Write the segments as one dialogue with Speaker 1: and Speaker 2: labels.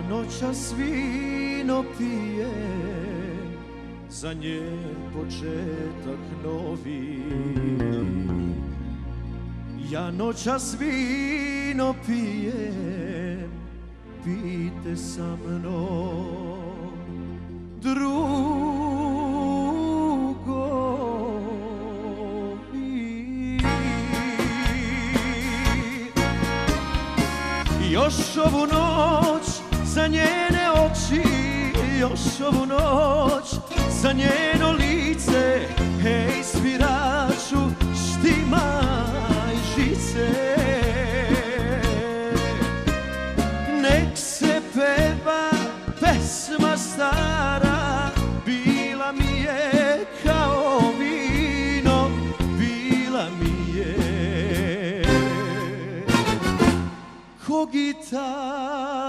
Speaker 1: noćas vino pijem, za njen početak novi. Ja noćas vino pijem, pijte sa mnom, drugovi. Još ovu noć za njene oči, još ovu noć za njeno lice, hej sviraču štimaj žice. Nek se peva pesma stara, bila mi je kao vino, bila mi je ko gitara.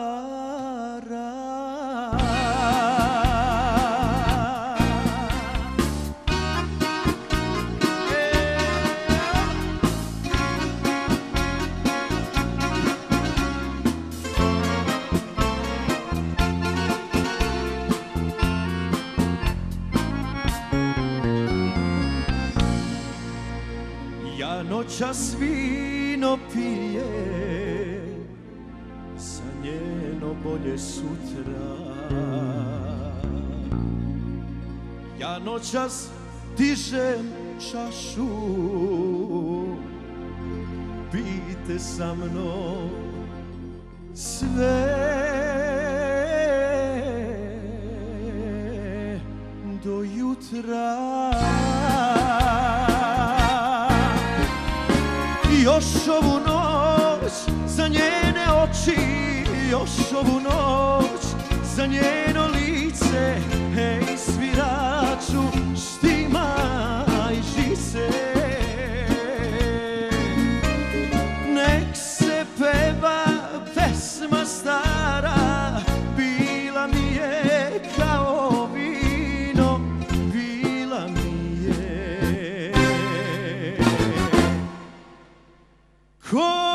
Speaker 1: Ja noćas vino pijem, za njeno bolje sutra. Ja noćas dižem čašu, pijte sa mnom sve do jutra. Još ovu noć za njene oči, još ovu noć za njeno lice, hej sviraču štimaj žice. Nek se peva pesma stara, bila mi je kao vino, bila mi je ko